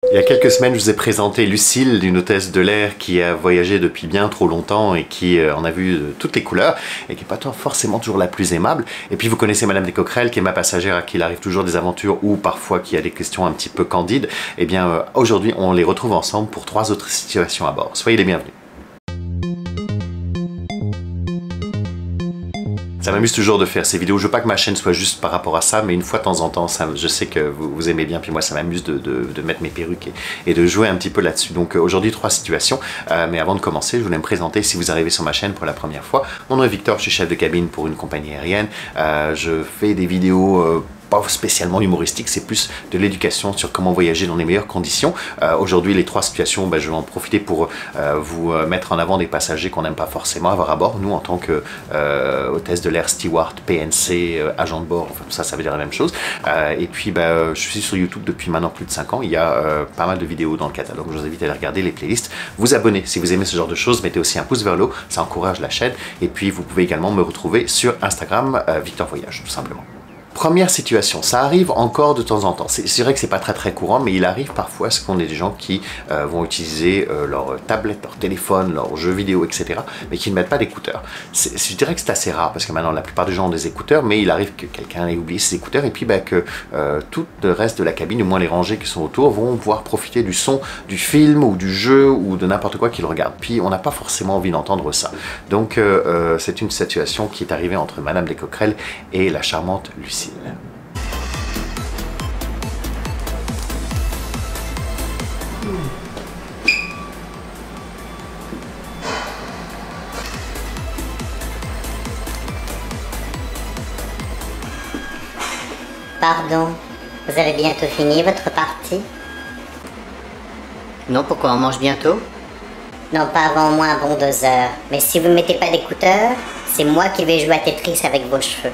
Il y a quelques semaines, je vous ai présenté Lucille, une hôtesse de l'air qui a voyagé depuis bien trop longtemps et qui en a vu toutes les couleurs et qui n'est pas forcément toujours la plus aimable. Et puis vous connaissez Madame Descoquerelles, qui est ma passagère à qui il arrive toujours des aventures ou parfois qui a des questions un petit peu candides. Et bien aujourd'hui, on les retrouve ensemble pour 3 autres situations à bord. Soyez les bienvenus. Ça m'amuse toujours de faire ces vidéos. Je veux pas que ma chaîne soit juste par rapport à ça, mais une fois de temps en temps, je sais que vous aimez bien, puis moi ça m'amuse de mettre mes perruques et de jouer un petit peu là-dessus. Donc aujourd'hui 3 situations, mais avant de commencer, je voulais me présenter si vous arrivez sur ma chaîne pour la première fois. Mon nom est Victor, je suis chef de cabine pour une compagnie aérienne. Je fais des vidéos pas spécialement humoristique, c'est plus de l'éducation sur comment voyager dans les meilleures conditions. Aujourd'hui, les 3 situations, je vais en profiter pour vous mettre en avant des passagers qu'on n'aime pas forcément avoir à bord. Nous, en tant que hôtesse de l'air, steward, PNC, agent de bord, enfin, tout ça, ça veut dire la même chose. Et puis, je suis sur YouTube depuis maintenant plus de 5 ans. Il y a pas mal de vidéos dans le catalogue. Je vous invite à aller regarder les playlists. Vous abonner si vous aimez ce genre de choses. Mettez aussi un pouce vers le haut, ça encourage la chaîne. Et puis, vous pouvez également me retrouver sur Instagram, Victor Voyage, tout simplement. Première situation, ça arrive encore de temps en temps. C'est vrai que c'est pas très courant, mais il arrive parfois à ce qu'on ait des gens qui vont utiliser leur tablette, leur téléphone, leurs jeux vidéo, etc., mais qui ne mettent pas d'écouteurs. Je dirais que c'est assez rare, parce que maintenant la plupart des gens ont des écouteurs, mais il arrive que quelqu'un ait oublié ses écouteurs, et puis que tout le reste de la cabine, au moins les rangées qui sont autour, vont pouvoir profiter du son du film, ou du jeu, ou de n'importe quoi qu'ils regardent. Puis on n'a pas forcément envie d'entendre ça. Donc c'est une situation qui est arrivée entre Madame Descoquerelles et la charmante Lucille. Pardon, vous avez bientôt fini votre partie? Non, pourquoi on mange bientôt? Non, pas avant au moins un bon 2 heures. Mais si vous ne mettez pas d'écouteurs, c'est moi qui vais jouer à Tetris avec vos cheveux.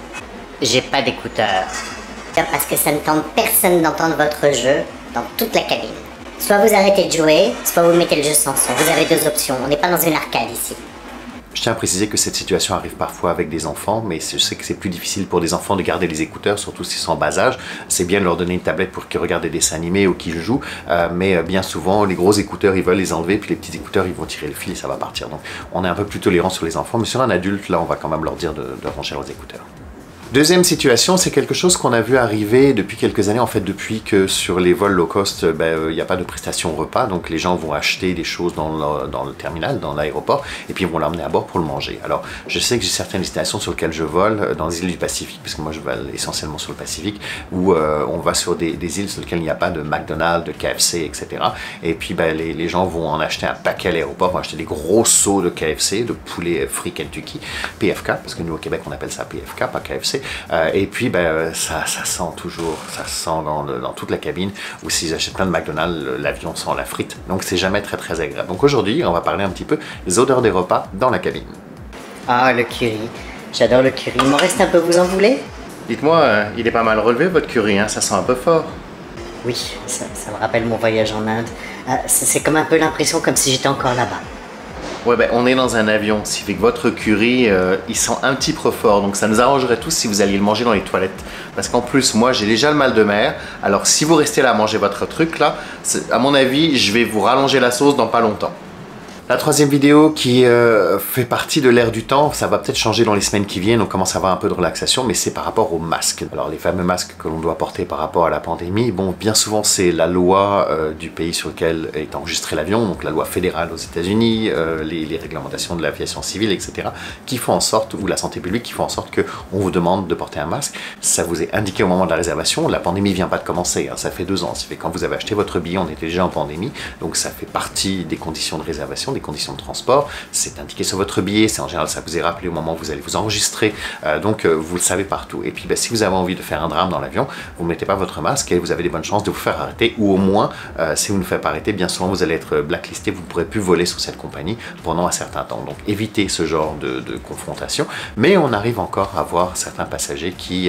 J'ai pas d'écouteurs. Parce que ça ne tente personne d'entendre votre jeu dans toute la cabine. Soit vous arrêtez de jouer, soit vous mettez le jeu sans son. Vous avez 2 options, on n'est pas dans une arcade ici. Je tiens à préciser que cette situation arrive parfois avec des enfants, mais je sais que c'est plus difficile pour des enfants de garder les écouteurs, surtout s'ils sont en bas âge. C'est bien de leur donner une tablette pour qu'ils regardent des dessins animés ou qu'ils jouent, mais bien souvent, les gros écouteurs, ils veulent les enlever, puis les petits écouteurs, ils vont tirer le fil et ça va partir. Donc, on est un peu plus tolérant sur les enfants, mais sur un adulte, là, on va quand même leur dire de ranger leurs écouteurs. Deuxième situation, c'est quelque chose qu'on a vu arriver depuis quelques années, en fait depuis que sur les vols low cost, il n'y a pas de prestation repas, donc les gens vont acheter des choses dans le terminal, dans l'aéroport, et puis ils vont l'emmener à bord pour le manger. Alors, je sais que j'ai certaines destinations sur lesquelles je vole, dans les îles du Pacifique, parce que moi je vole essentiellement sur le Pacifique, où on va sur des îles sur lesquelles il n'y a pas de McDonald's, de KFC, etc. Et puis les gens vont en acheter un paquet à l'aéroport, vont acheter des gros seaux de KFC, de poulet frit Kentucky, PFK, parce que nous au Québec on appelle ça PFK, pas KFC. Et puis ça sent toujours, ça sent dans toute la cabine, ou s'ils achètent plein de McDonald's, l'avion sent la frite, donc c'est jamais très agréable. Donc aujourd'hui, on va parler un petit peu des odeurs des repas dans la cabine. Ah, le curry, j'adore le curry, il m'en reste un peu, vous en voulez? Dites-moi, il est pas mal relevé votre curry, hein? Ça sent un peu fort. Oui, ça me rappelle mon voyage en Inde. C'est comme un peu l'impression comme si j'étais encore là-bas. Ouais, on est dans un avion, ce qui fait que votre curry, il sent un petit peu fort, donc ça nous arrangerait tous si vous alliez le manger dans les toilettes. Parce qu'en plus, moi, j'ai déjà le mal de mer, alors si vous restez là à manger votre truc, là, à mon avis, je vais vous rallonger la sauce dans pas longtemps. La 3e vidéo qui fait partie de l'air du temps, ça va peut-être changer dans les semaines qui viennent, on commence à avoir un peu de relaxation, mais c'est par rapport aux masques. Alors les fameux masques que l'on doit porter par rapport à la pandémie, bon, bien souvent c'est la loi du pays sur lequel est enregistré l'avion, donc la loi fédérale aux États-Unis, les réglementations de l'aviation civile, etc., qui font en sorte, ou la santé publique, qui font en sorte qu'on vous demande de porter un masque. Ça vous est indiqué au moment de la réservation, la pandémie vient pas de commencer, hein, ça fait 2 ans, ça fait quand vous avez acheté votre billet, on était déjà en pandémie, donc ça fait partie des conditions de réservation, des conditions de transport, c'est indiqué sur votre billet, c'est en général ça vous est rappelé au moment où vous allez vous enregistrer, donc vous le savez partout. Et puis si vous avez envie de faire un drame dans l'avion, vous ne mettez pas votre masque et vous avez des bonnes chances de vous faire arrêter, ou au moins si vous ne faites pas arrêter, bien souvent vous allez être blacklisté, vous ne pourrez plus voler sur cette compagnie pendant un certain temps. Donc évitez ce genre de confrontation, mais on arrive encore à voir certains passagers qui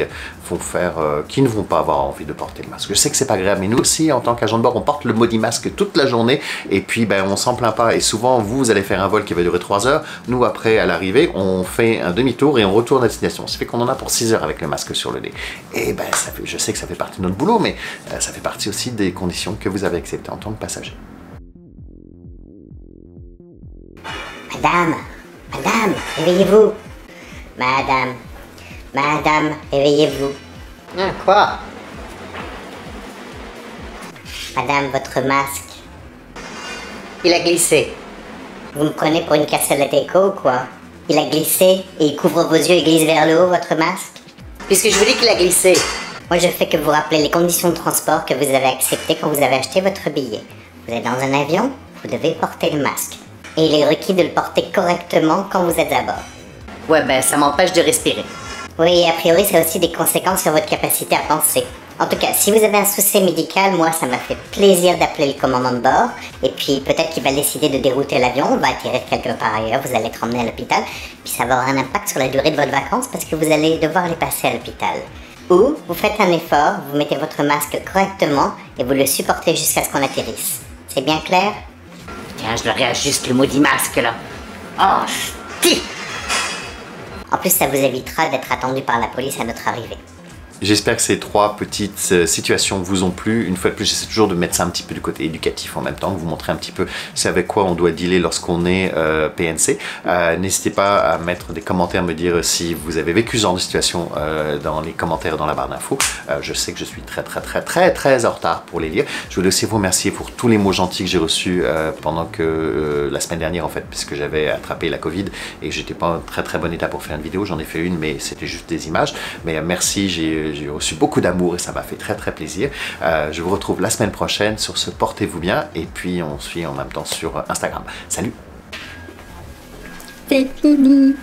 qui ne vont pas avoir envie de porter le masque. Je sais que c'est pas agréable, mais nous aussi en tant qu'agent de bord, on porte le maudit masque toute la journée et puis on s'en plaint pas, et souvent temps, vous allez faire un vol qui va durer 3 heures. Nous, après, à l'arrivée, on fait un demi-tour et on retourne à destination. Ça fait qu'on en a pour 6 heures avec le masque sur le nez. Et ben, je sais que ça fait partie de notre boulot, mais ça fait partie aussi des conditions que vous avez acceptées en tant que passager. Madame, madame, réveillez-vous. Madame, réveillez-vous. Quoi? Madame, votre masque. Il a glissé. Vous me prenez pour une cassette déco ou quoi? Il a glissé et il couvre vos yeux et glisse vers le haut, votre masque? Puisque je vous dis qu'il a glissé. Moi, je fais que vous rappeler les conditions de transport que vous avez acceptées quand vous avez acheté votre billet. Vous êtes dans un avion, vous devez porter le masque. Et il est requis de le porter correctement quand vous êtes à bord. Ouais, ben ça m'empêche de respirer. Oui, et a priori, ça a aussi des conséquences sur votre capacité à penser. En tout cas, si vous avez un souci médical, moi, ça m'a fait plaisir d'appeler le commandant de bord. Et puis, peut-être qu'il va décider de dérouter l'avion. On va atterrir quelque part ailleurs. Vous allez être emmené à l'hôpital. Puis, ça va avoir un impact sur la durée de votre vacances parce que vous allez devoir les passer à l'hôpital. Ou, vous faites un effort, vous mettez votre masque correctement et vous le supportez jusqu'à ce qu'on atterrisse. C'est bien clair? Tiens, je le réajuste le maudit masque là. Oh, ch'ti! En plus, ça vous évitera d'être attendu par la police à notre arrivée. J'espère que ces 3 petites situations vous ont plu. Une fois de plus, j'essaie toujours de mettre ça un petit peu du côté éducatif en même temps, de vous montrer un petit peu c'est avec quoi on doit dealer lorsqu'on est PNC. N'hésitez pas à mettre des commentaires, me dire si vous avez vécu ce genre de situation dans les commentaires dans la barre d'infos. Je sais que je suis très en retard pour les lire. Je voulais aussi vous remercier pour tous les mots gentils que j'ai reçus pendant que la semaine dernière en fait, puisque j'avais attrapé la Covid et j'étais pas en très bon état pour faire une vidéo. J'en ai fait une, mais c'était juste des images. Mais merci, j'ai reçu beaucoup d'amour et ça m'a fait très plaisir. Je vous retrouve la semaine prochaine. Sur ce, portez-vous bien et puis on se suit en même temps sur Instagram. Salut! C'est fini.